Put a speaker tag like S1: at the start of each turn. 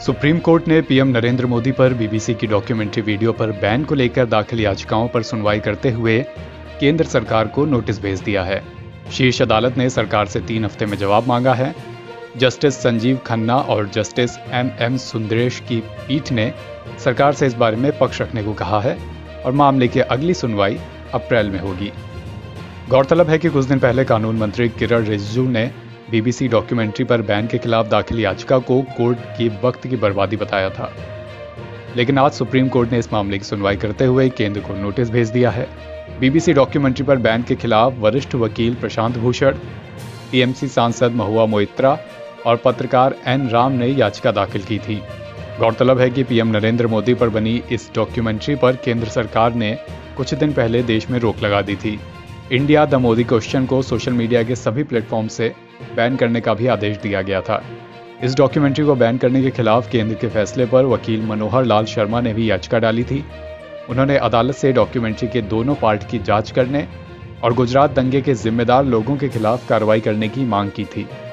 S1: Supreme court ने PM Narendra Modi पर BBC की डॉक्यूमेंट्री वीडियो पर बैन को लेकर दाखिल याचिकाओं पर सुनवाई करते हुए केंद्र सरकार को नोटिस भेज दिया है। शीर्ष अदालत ने सरकार से 3 हफ्ते में जवाब मांगा है। जस्टिस संजीव खन्ना और जस्टिस एम सुंदरेश की पीठ ने सरकार से इस बारे में पक्ष रखने को कहा है और मामले की अगली सुनवाई अप्रैल में होगी। गौरतलब है कि कुछ दिन पहले कानून मंत्री किरण रिजिजू ने बीबीसी डॉक्यूमेंट्री पर बैन के खिलाफ दाखिल याचिका को कोर्ट की वक्त की बर्बादी बताया था, लेकिन आज सुप्रीम कोर्ट ने इस मामले की सुनवाई करते हुए केंद्र को नोटिस भेज दिया है। बीबीसी डॉक्यूमेंट्री पर बैन के खिलाफ वरिष्ठ वकील प्रशांत भूषण, टीएमसी सांसद महुआ मोइत्रा और पत्रकार एन राम ने याचिका दाखिल की थी। गौरतलब है कि पीएम नरेंद्र मोदी पर बनी इस डॉक्यूमेंट्री पर केंद्र सरकार ने कुछ दिन पहले देश में रोक लगा दी थी। इंडिया द मोदी क्वेश्चन को सोशल मीडिया के सभी प्लेटफॉर्म से बैन करने का भी आदेश दिया गया था। इस डॉक्यूमेंट्री को बैन करने के खिलाफ केंद्र के फैसले पर वकील मनोहर लाल शर्मा ने भी याचिका डाली थी। उन्होंने अदालत से डॉक्यूमेंट्री के दोनों पार्ट की जांच करने और गुजरात दंगे के जिम्मेदार लोगों के खिलाफ कार्रवाई करने की मांग की थी।